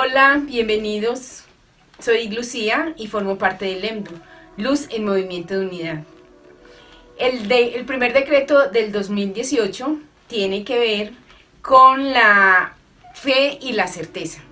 Hola, bienvenidos. Soy Lucía y formo parte del EMDU, Luz en Movimiento de Unidad. El primer decreto del 2018 tiene que ver con la fe y la certeza.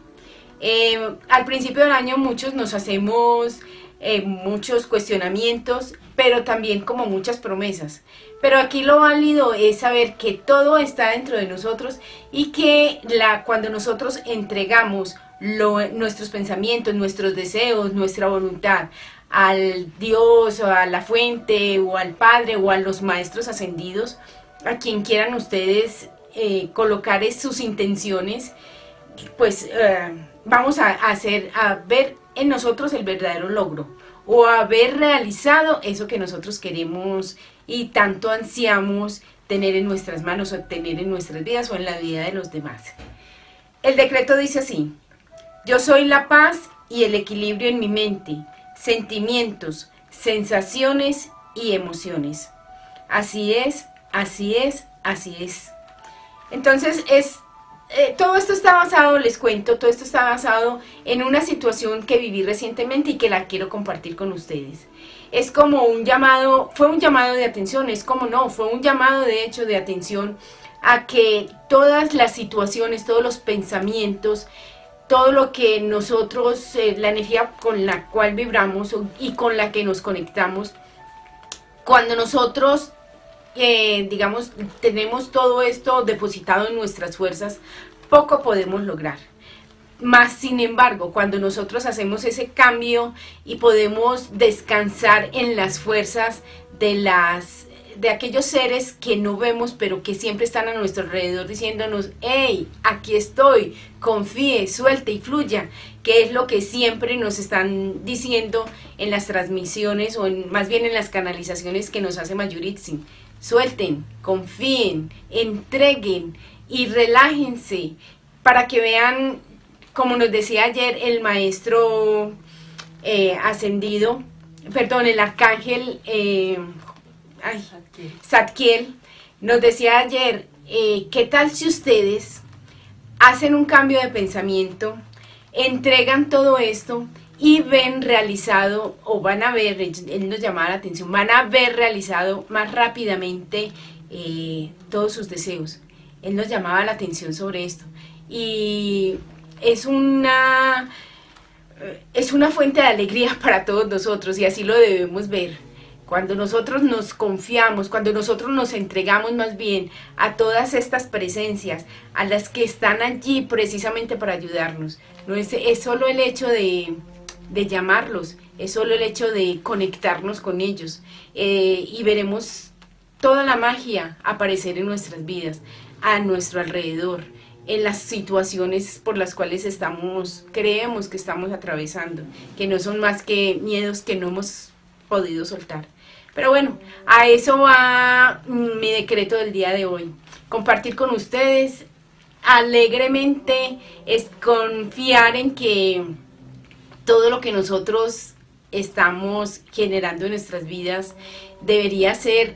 Al principio del año muchos nos hacemos muchos cuestionamientos, pero también como muchas promesas. Pero aquí lo válido es saber que todo está dentro de nosotros y que cuando nosotros entregamos nuestros pensamientos, nuestros deseos, nuestra voluntad al Dios o a la fuente o al Padre o a los maestros ascendidos, a quien quieran ustedes colocar sus intenciones, pues vamos a ver en nosotros el verdadero logro o haber realizado eso que nosotros queremos y tanto ansiamos tener en nuestras manos o tener en nuestras vidas o en la vida de los demás. El decreto dice así: yo soy la paz y el equilibrio en mi mente, sentimientos, sensaciones y emociones. Así es, así es, así es. Entonces todo esto está basado, les cuento, todo esto está basado en una situación que viví recientemente y que la quiero compartir con ustedes. Es como un llamado, fue un llamado de atención, es como no, fue un llamado de hecho de atención a que todas las situaciones, todos los pensamientos, todo lo que nosotros, la energía con la cual vibramos y con la que nos conectamos, cuando nosotros digamos, tenemos todo esto depositado en nuestras fuerzas, poco podemos lograr. Más sin embargo, cuando nosotros hacemos ese cambio y podemos descansar en las fuerzas de aquellos seres que no vemos, pero que siempre están a nuestro alrededor diciéndonos: hey, aquí estoy, confíe, suelte y fluya, que es lo que siempre nos están diciendo en las transmisiones o más bien en las canalizaciones que nos hace Mayuritzin. Suelten, confíen, entreguen y relájense para que vean, como nos decía ayer el maestro ascendido, perdón, el arcángel Zadkiel, nos decía ayer, ¿qué tal si ustedes hacen un cambio de pensamiento, entregan todo esto y ven realizado, o van a ver, él nos llamaba la atención, van a ver realizado más rápidamente todos sus deseos? Él nos llamaba la atención sobre esto. Y es una fuente de alegría para todos nosotros, y así lo debemos ver. Cuando nosotros nos confiamos, cuando nosotros nos entregamos más bien a todas estas presencias, a las que están allí precisamente para ayudarnos, no es solo el hecho de llamarlos, es solo el hecho de conectarnos con ellos, y veremos toda la magia aparecer en nuestras vidas, a nuestro alrededor, en las situaciones por las cuales creemos que estamos atravesando, que no son más que miedos que no hemos podido soltar. Pero bueno, a eso va mi decreto del día de hoy: compartir con ustedes alegremente, es confiar en que todo lo que nosotros estamos generando en nuestras vidas debería ser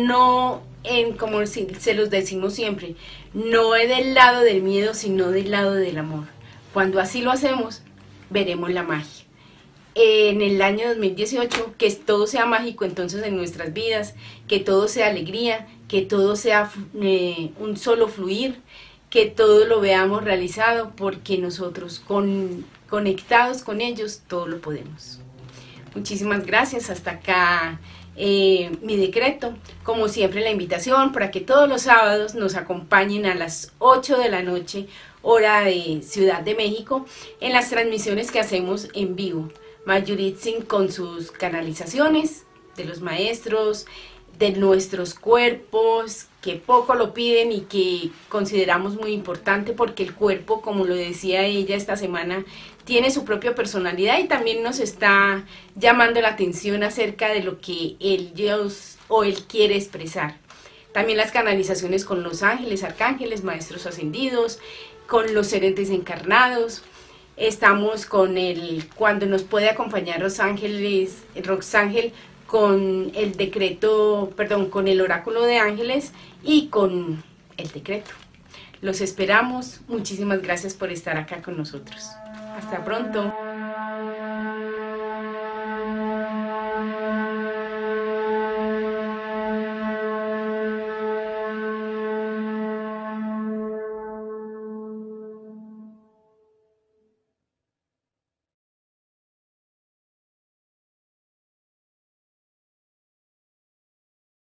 como se los decimos siempre, no es del lado del miedo, sino del lado del amor. Cuando así lo hacemos, veremos la magia. En el año 2018, que todo sea mágico entonces en nuestras vidas, que todo sea alegría, que todo sea un solo fluir, que todo lo veamos realizado, porque nosotros conectados con ellos, todo lo podemos. Muchísimas gracias, hasta acá mi decreto. Como siempre, la invitación para que todos los sábados nos acompañen a las 8 de la noche, hora de Ciudad de México, en las transmisiones que hacemos en vivo. Mayuritzin con sus canalizaciones de los maestros, de nuestros cuerpos, que poco lo piden y que consideramos muy importante, porque el cuerpo, como lo decía ella esta semana, tiene su propia personalidad y también nos está llamando la atención acerca de lo que él quiere expresar. También las canalizaciones con los ángeles, arcángeles, maestros ascendidos, con los seres desencarnados. Estamos cuando nos puede acompañar Roxángel con el decreto, perdón, con el oráculo de ángeles y con el decreto. Los esperamos. Muchísimas gracias por estar acá con nosotros. Hasta pronto.